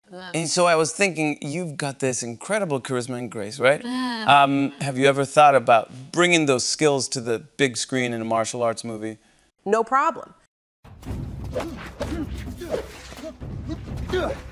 And so I was thinking, you've got this incredible charisma and grace, right? Have you ever thought about bringing those skills to the big screen in a martial arts movie? No problem.